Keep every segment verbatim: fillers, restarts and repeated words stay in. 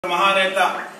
మహానేత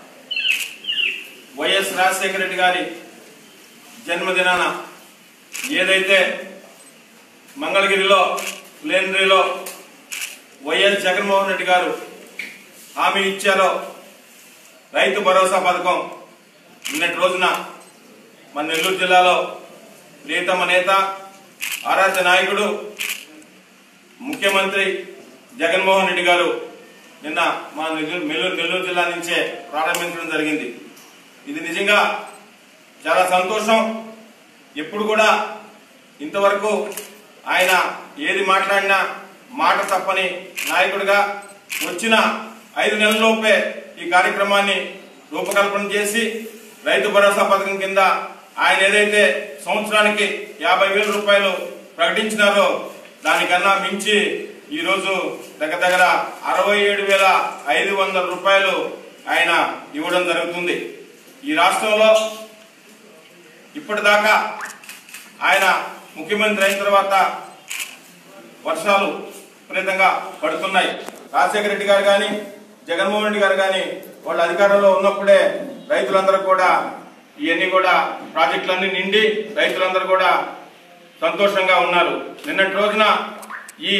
వైఎస్ రాజశేఖర రెడ్డి గారి జన్మదినాన ఏదైతే మంగళగిరిలో ప్లేనరీలో వైఎస్ జగన్మోహన్ రెడ్డి గారు హామీ ఇచ్చారో రైతు భరోసా పథకం నిన్నటి రోజున మన నెల్లూరు జిల్లాలో ప్రియతమ నేత ఆరాధ్య నాయకుడు ముఖ్యమంత్రి జగన్మోహన్ రెడ్డి గారు నిన్న మా నెల్లూరు నెల్లూరు జిల్లా నుంచే ప్రారంభించడం జరిగింది. ఇది నిజంగా చాలా సంతోషం. ఎప్పుడు కూడా ఇంతవరకు ఆయన ఏది మాట్లాడినా మాట తప్పని నాయకుడిగా వచ్చిన ఐదు నెలల్లోపే ఈ కార్యక్రమాన్ని రూపకల్పన చేసి రైతు భరోసా పథకం కింద ఆయన ఏదైతే సంవత్సరానికి యాభై వేల రూపాయలు ప్రకటించినారో దానికన్నా మించి ఈ రోజు దగ్గర దగ్గర అరవై ఏడు వేల ఐదు వందల రూపాయలు ఆయన ఇవ్వడం జరుగుతుంది. ఈ రాష్ట్రంలో ఇప్పటిదాకా ఆయన ముఖ్యమంత్రి అయిన తర్వాత వర్షాలు విపరీతంగా పడుతున్నాయి. రాజశేఖర రెడ్డి గారు కానీ జగన్మోహన్ రెడ్డి గారు కానీ వాళ్ళ అధికారంలో ఉన్నప్పుడే రైతులందరూ కూడా ఇవన్నీ కూడా ప్రాజెక్టులన్నీ నిండి రైతులందరూ కూడా సంతోషంగా ఉన్నారు. నిన్నటి రోజున ఈ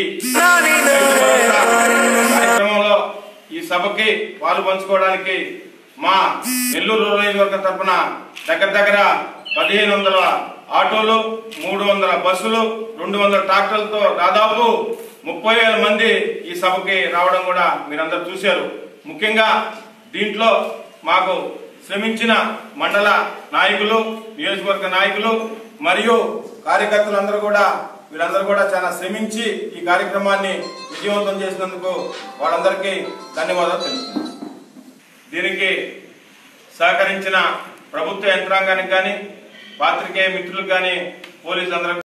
కార్యక్రమంలో ఈ సభకి పాలు పంచుకోవడానికి మా నెల్లూరు నియోజకవర్గం తరఫున దగ్గర దగ్గర పదిహేను వందల ఆటోలు, మూడు వందల బస్సులు, రెండు వందల ట్రాక్టర్లతో దాదాపు ముప్పై వేల మంది ఈ సభకి రావడం కూడా మీరందరూ చూశారు. ముఖ్యంగా దీంట్లో మాకు శ్రమించిన మండల నాయకులు, నియోజకవర్గ నాయకులు మరియు కార్యకర్తలందరూ కూడా వీళ్ళందరూ కూడా చాలా శ్రమించి ఈ కార్యక్రమాన్ని విజయవంతం చేసినందుకు వాళ్ళందరికీ ధన్యవాదాలు తెలుపుతున్నాను. దీనికి సహకరించిన ప్రభుత్వ యంత్రాంగానికి కానీ, పాత్రికేయ మిత్రులకు కానీ, పోలీసులందరూ